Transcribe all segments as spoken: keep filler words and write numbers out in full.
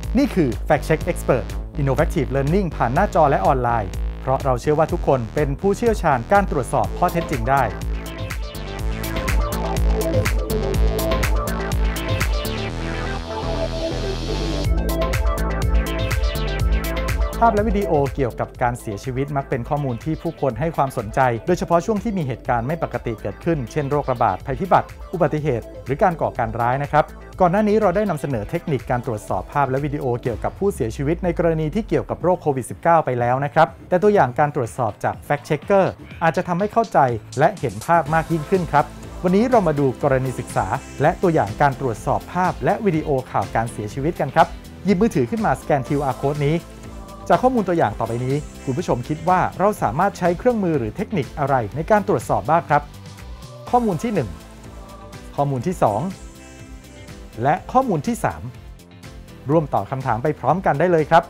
นี่คือ Fact Check Expert Innovative Learning ผ่านหน้าจอและออนไลน์เพราะเราเชื่อว่าทุกคนเป็นผู้เชี่ยวชาญการตรวจสอบข้อเท็จจริงได้ภาพและวิดีโอเกี่ยวกับการเสียชีวิตมักเป็นข้อมูลที่ผู้คนให้ความสนใจโดยเฉพาะช่วงที่มีเหตุการณ์ไม่ปกติเกิดขึ้นเช่นโรคระบาดภัยพิบัติอุบัติเหตุหรือการก่อการร้ายนะครับก่อนหน้านี้เราได้นำเสนอเทคนิคการตรวจสอบภาพและวิดีโอเกี่ยวกับผู้เสียชีวิตในกรณีที่เกี่ยวกับโรคโควิด สิบเก้า ไปแล้วนะครับแต่ตัวอย่างการตรวจสอบจาก Fact Checker อาจจะทำให้เข้าใจและเห็นภาพมากยิ่งขึ้นครับวันนี้เรามาดูกรณีศึกษาและตัวอย่างการตรวจสอบภาพและวิดีโอข่าวการเสียชีวิตกันครับหยิบมือถือขึ้นมาสแกน คิว อาร์ Code นี้จากข้อมูลตัวอย่างต่อไปนี้คุณผู้ชมคิดว่าเราสามารถใช้เครื่องมือหรือเทคนิคอะไรในการตรวจสอบบ้างครับข้อมูลที่หนึ่งข้อมูลที่สองและข้อมูลที่สามร่วมตอบคำถามไปพร้อมกันได้เลยครับ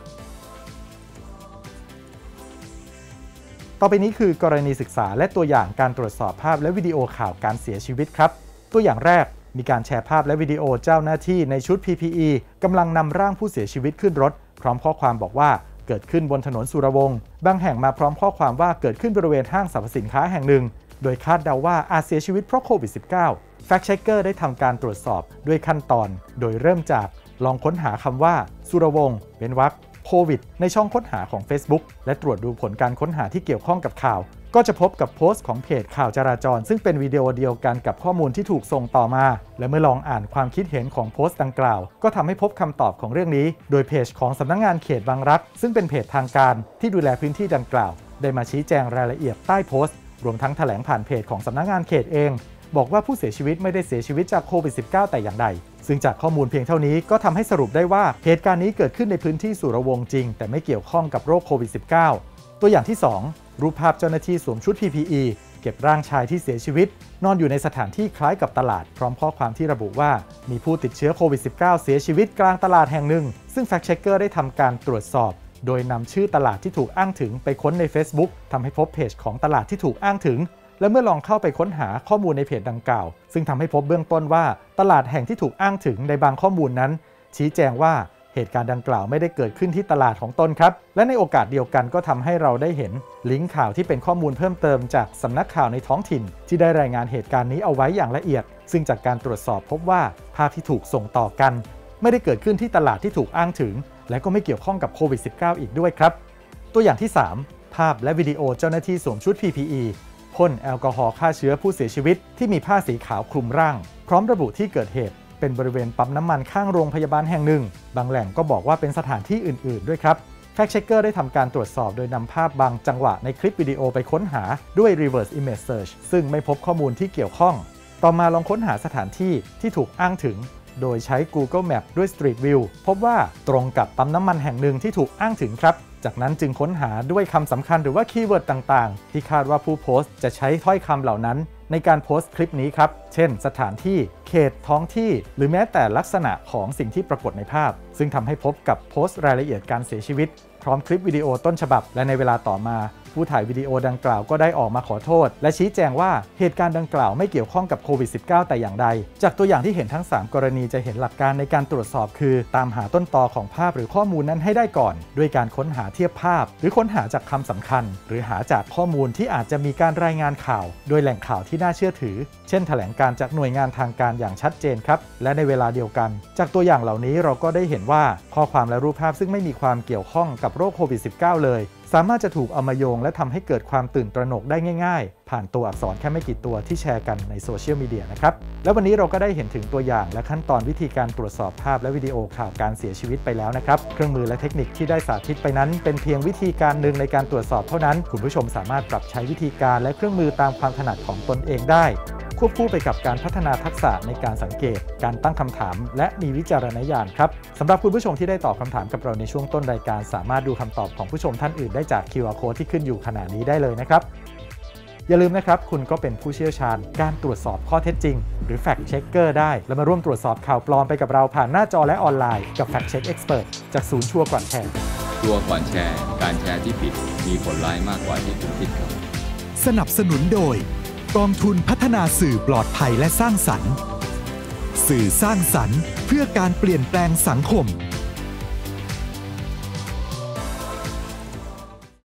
ต่อไปนี้คือกรณีศึกษาและตัวอย่างการตรวจสอบภาพและวิดีโอข่าวการเสียชีวิตครับตัวอย่างแรกมีการแชร์ภาพและวิดีโอเจ้าหน้าที่ในชุด พี พี อี กำลังนำร่างผู้เสียชีวิตขึ้นรถพร้อมข้อความบอกว่าเกิดขึ้นบนถนนสุรวงศ์บางแห่งมาพร้อมข้อความว่าเกิดขึ้นบริเวณห้างสรรพสินค้าแห่งหนึ่งโดยคาดเดาว่าอาจเสียชีวิตเพราะโควิด สิบเก้า Fact Checker ได้ทำการตรวจสอบด้วยขั้นตอนโดยเริ่มจากลองค้นหาคำว่าสุรวงศ์เว้นวรรคโควิดในช่องค้นหาของ Facebook และตรวจดูผลการค้นหาที่เกี่ยวข้องกับข่าวก็จะพบกับโพสต์ของเพจข่าวจราจรซึ่งเป็นวิดีโอเดียวกันกับข้อมูลที่ถูกส่งต่อมาและเมื่อลองอ่านความคิดเห็นของโพสต์ดังกล่าวก็ทำให้พบคำตอบของเรื่องนี้โดยเพจของสำนักงานเขตบางรักซึ่งเป็นเพจทางการที่ดูแลพื้นที่ดังกล่าวได้มาชี้แจงรายละเอียดใต้โพสต์รวมทั้งแถลงผ่านเพจของสำนักงานเขตเองบอกว่าผู้เสียชีวิตไม่ได้เสียชีวิตจากโควิด สิบเก้า แต่อย่างใดซึ่งจากข้อมูลเพียงเท่านี้ก็ทำให้สรุปได้ว่าเหตุการณ์นี้เกิดขึ้นในพื้นที่สุรวงศ์จริงแต่ไม่เกี่ยวข้องกับโรคโควิด สิบเก้า ตัวอย่างที่สองรูปภาพเจ้าหน้าที่สวมชุด พี พี อี เก็บร่างชายที่เสียชีวิตนอนอยู่ในสถานที่คล้ายกับตลาดพร้อมข้อความที่ระบุว่ามีผู้ติดเชื้อโควิด สิบเก้า เสียชีวิตกลางตลาดแห่งหนึ่งซึ่ง Fact Checker ได้ทำการตรวจสอบโดยนำชื่อตลาดที่ถูกอ้างถึงไปค้นใน Facebook ทำให้พบเพจของตลาดที่ถูกอ้างถึงและเมื่อลองเข้าไปค้นหาข้อมูลในเพจดังกล่าวซึ่งทำให้พบเบื้องต้นว่าตลาดแห่งที่ถูกอ้างถึงในบางข้อมูลนั้นชี้แจงว่าเหตุการณ์ดังกล่าวไม่ได้เกิดขึ้นที่ตลาดของตนครับและในโอกาสเดียวกันก็ทำให้เราได้เห็นลิงก์ข่าวที่เป็นข้อมูลเพิ่มเติมจากสำนักข่าวในท้องถิ่นที่ได้รายงานเหตุการณ์นี้เอาไว้อย่างละเอียดซึ่งจากการตรวจสอบพบว่าภาพที่ถูกส่งต่อกันไม่ได้เกิดขึ้นที่ตลาดที่ถูกอ้างถึงและก็ไม่เกี่ยวข้องกับโควิด สิบเก้า อีกด้วยครับตัวอย่างที่สามภาพและวิดีโอเจ้าหน้าที่สวมชุด พี พี อีพ่นแอลกอฮอล์ฆ่าเชื้อผู้เสียชีวิตที่มีผ้าสีขาวคลุมร่างพร้อมระบุที่เกิดเหตุเป็นบริเวณปั๊มน้ำมันข้างโรงพยาบาลแห่งหนึ่งบางแหล่งก็บอกว่าเป็นสถานที่อื่นๆด้วยครับ Fact Checker ได้ทำการตรวจสอบโดยนำภาพบางจังหวะในคลิปวิดีโอไปค้นหาด้วย reverse image search ซึ่งไม่พบข้อมูลที่เกี่ยวข้องต่อมาลองค้นหาสถานที่ที่ถูกอ้างถึงโดยใช้ Google Map ด้วย Street View พบว่าตรงกับปั๊มน้ำมันแห่งหนึ่งที่ถูกอ้างถึงครับจากนั้นจึงค้นหาด้วยคำสำคัญหรือว่าคีย์เวิร์ดต่างๆที่คาดว่าผู้โพสต์จะใช้ถ้อยคำเหล่านั้นในการโพสต์คลิปนี้ครับเช่นสถานที่เขตท้องที่หรือแม้แต่ลักษณะของสิ่งที่ปรากฏในภาพซึ่งทำให้พบกับโพสต์รายละเอียดการเสียชีวิตพร้อมคลิปวิดีโอต้นฉบับและในเวลาต่อมาผู้ถ่ายวิดีโอดังกล่าวก็ได้ออกมาขอโทษและชี้แจงว่าเหตุการณ์ดังกล่าวไม่เกี่ยวข้องกับโควิด สิบเก้า แต่อย่างใดจากตัวอย่างที่เห็นทั้งสามกรณีจะเห็นหลักการในการตรวจสอบคือตามหาต้นตอของภาพหรือข้อมูลนั้นให้ได้ก่อนด้วยการค้นหาเทียบภาพหรือค้นหาจากคำสำคัญหรือหาจากข้อมูลที่อาจจะมีการรายงานข่าวโดยแหล่งข่าวที่น่าเชื่อถือเช่นแถลงการจากหน่วยงานทางการอย่างชัดเจนครับและในเวลาเดียวกันจากตัวอย่างเหล่านี้เราก็ได้เห็นว่าข้อความและรูปภาพซึ่งไม่มีความเกี่ยวข้องกับโรคโควิด สิบเก้า เลยสามารถจะถูกเอามาโยงและทำให้เกิดความตื่นตระหนกได้ง่ายๆผ่านตัวอักษรแค่ไม่กี่ตัวที่แชร์กันในโซเชียลมีเดียนะครับแล้ววันนี้เราก็ได้เห็นถึงตัวอย่างและขั้นตอนวิธีการตรวจสอบภาพและวิดีโอข่าวการเสียชีวิตไปแล้วนะครับเครื่องมือและเทคนิคที่ได้สาธิตไปนั้นเป็นเพียงวิธีการหนึ่งในการตรวจสอบเท่านั้นคุณผู้ชมสามารถปรับใช้วิธีการและเครื่องมือตามความถนัดของตนเองได้ควบคู่ไปกับการพัฒนาทักษะในการสังเกตการตั้งคำถามและมีวิจารณญาณครับสำหรับคุณผู้ชมที่ได้ตอบคำถามกับเราในช่วงต้นรายการสามารถดูคำตอบของผู้ชมท่านอื่นได้จาก คิว อาร์ Code ที่ขึ้นอยู่ขณะนี้ได้เลยนะครับอย่าลืมนะครับคุณก็เป็นผู้เชี่ยวชาญการตรวจสอบข้อเท็จจริงหรือ Fact Checker ได้และมาร่วมตรวจสอบข่าวปลอมไปกับเราผ่านหน้าจอและออนไลน์กับ Fact Check Expert จากศูนย์ชัวร์ก่อนแชร์ชัวร์ก่อนแชร์การแชร์ที่ผิดมีผลร้ายมากกว่าที่คุณคิดครับสนับสนุนโดยกองทุนพัฒนาสื่อปลอดภัยและสร้างสรรค์สื่อสร้างสรรค์เพื่อการเปลี่ยนแปลงสังคม